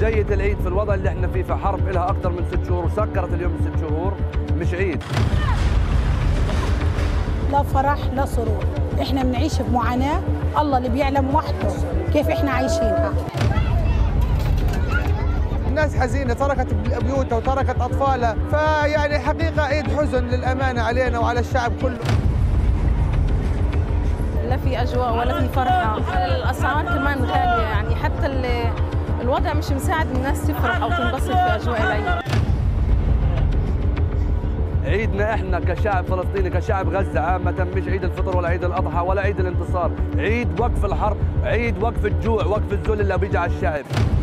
جية العيد في الوضع اللي احنا فيه، في حرب لها أكثر من 6 شهور وسكرت اليوم 6 شهور، مش عيد. لا فرح لا سرور، احنا بنعيش بمعاناة الله اللي بيعلم وحده كيف احنا عايشينها. الناس حزينة، تركت بيوتها وتركت أطفالها، فيعني حقيقة عيد حزن للأمانة علينا وعلى الشعب كله. لا في أجواء ولا في فرحة، الأسعار كمان غالية، يعني حتى الوضع مش مساعد الناس تفرح أو تنبسط في أجواء العيد. عيدنا احنا كشعب فلسطيني، كشعب غزة عامة، مش عيد الفطر ولا عيد الأضحى ولا عيد الانتصار، عيد وقف الحرب، عيد وقف الجوع، وقف الذل اللي بيجي على الشعب.